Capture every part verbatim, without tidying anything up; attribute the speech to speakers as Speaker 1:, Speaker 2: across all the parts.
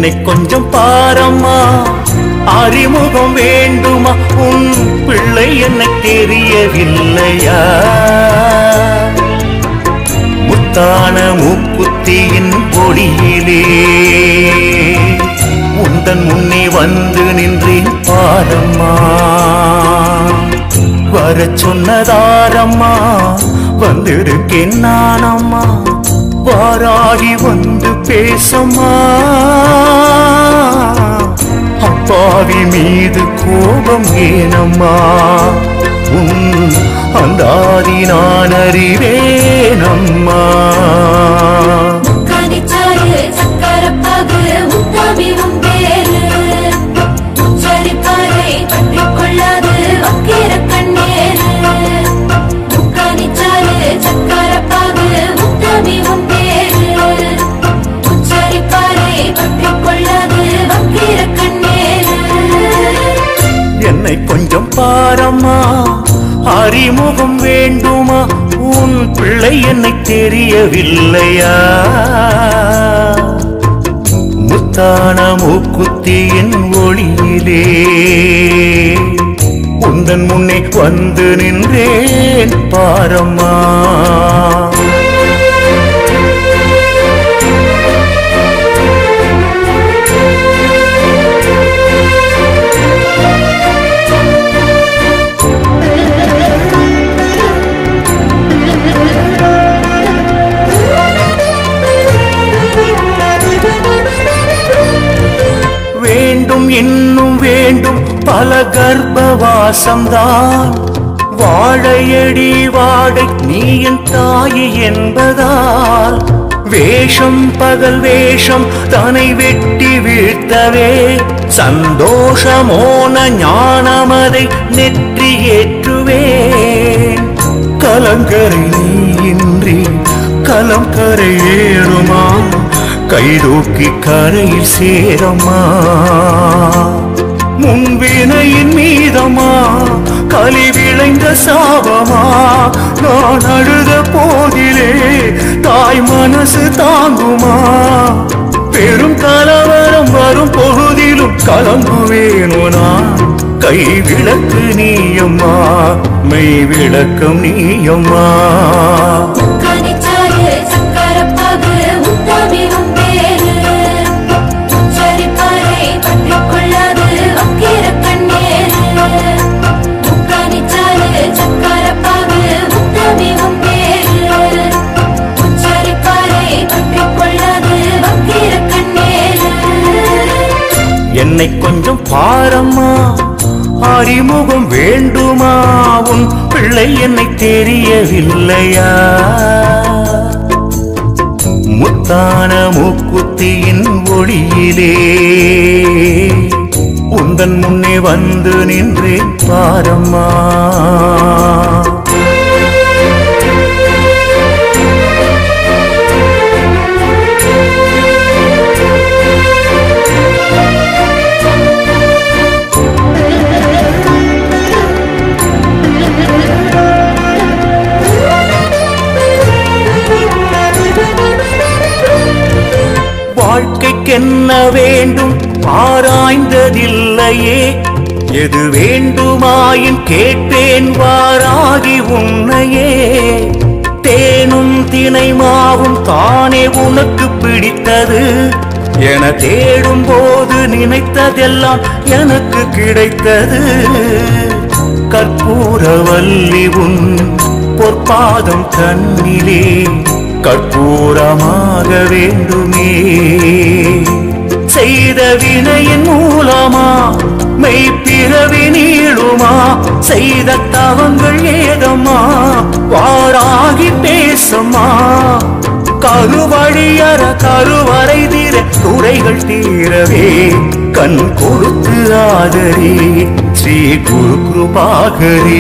Speaker 1: என்னை கொஞ்சம் பாரம்மா அறிமுகம் வேண்டுமா உன் பிள்ளை என்னை தெரியவில்லையா முத்தான மூக்குத்தியின் பொடியிலே உந்தன் முன்னே வந்து நின்றேன் பாரம்மா வர சொன்னதாரம்மா வந்திருக்கேன் நானம்மா வாராகி வந்து பேசம்மா அப்பாவி மீது கோபம் ஏனம்மா உன் அந்தாதி நான் அறிவேனம்மா என்னை கொஞ்சம் பாரம்மா அறிமுகம் வேண்டுமா உன் பிள்ளை என்னை தெரியவில்லையா முத்தான மூக்குத்தியின் ஒளியிலே உந்தன் முன்னே வந்து நின்றேன் பாரம்மா இன்னும் வேண்டும் பல கர்ப்பவாசம்தான் வாழையடி வாடை நீ என் தாயி என்பதால் வேஷம் பகல் வேஷம் தன்னை வெட்டி வீழ்த்தவே சந்தோஷமோன ஞானமதை நெற்றி ஏற்றுவேன் கலங்கரை நீ இன்றி கலம் கரையேறுமா கைதூக்கி கரையில் சேரம்மா முன்வினையின் மீதமா கலி விளைந்த சாபமா நான் அழுத போதிலே தாய் மனசு தாங்குமா பெரும் கலவரம் வரும் பொழுதிலும் கலங்குவேனோ நான் கை விளக்கு நீயம்மா மெய் விளக்கம் நீயம்மா என்னை கொஞ்சம் பாரம்மா அறிமுகம் வேண்டுமா உன் பிள்ளை என்னை தெரியவில்லையா முத்தான மூக்குத்தியின் ஒளியிலே உந்தன் முன்னே வந்து நின்றேன் பாரம்மா வாழ்க்கைக்கென்ன வேண்டும் ஆராய்ந்ததில்லையே எது வேண்டுமாயின் கேட்பேன் வாராகி உன்னையே தேனும் தினை மாவும் தானே உனக்கு பிடித்தது என தேடும் போது நினைத்ததெல்லாம் எனக்கு கிடைத்தது கற்பூரவல்லி உன் பொற்பாதம் கண்ணிலே கற்பூரமாக வேண்டுமே செய்த வினையின் மூலமா மெய்ப்பிறவி நீளுமா செய்த தவங்கள் ஏதம்மா வாராகி பேசம்மா கருவழியற கருவறை தீர துறைகள் தீரவே கண் கொடுத்து ஆதரி ஸ்ரீ குரு கிருபாகரி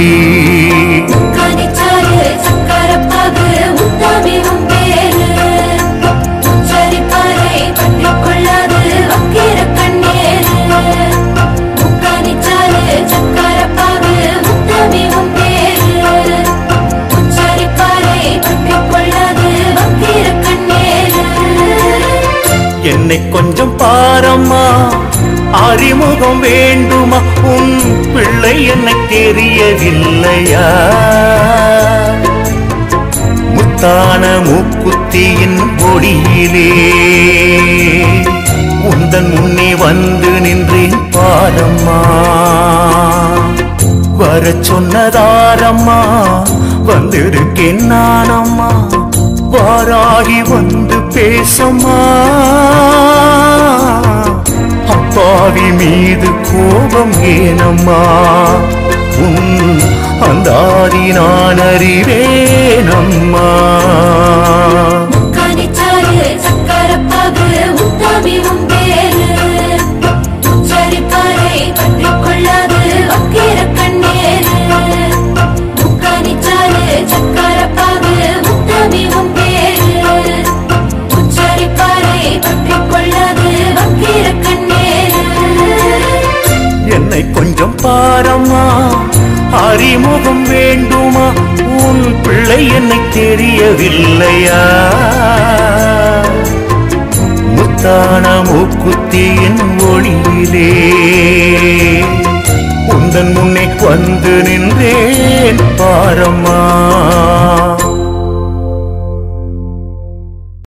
Speaker 1: என்னை என்னை கொஞ்சம் பாரம்மா, அறிமுகம் வேண்டுமா, உன் பிள்ளை என்னை தெரியவில்லையா? முத்தான மூக்குத்தியின் ஒளியிலே உந்தன் முன்னே வந்து நின்றேன் பாரம்மா. வர சொன்னதாரம்மா, வந்திருக்கேன் நானம்மா, வாராகி வந்து பேசம்மா. அப்பாவி மீது கோபம் ஏனம்மா, உன் அந்தாதி நான் அறிவேனம்மா. என்னை கொஞ்சம் பாரம்மா, அறிமுகம் வேண்டுமா, உன் பிள்ளை என்னை தெரியவில்லையா? முத்தான மூக்குத்தியின் ஒளியிலே உந்தன் முன்னே வந்து நின்றேன் பாரம்மா.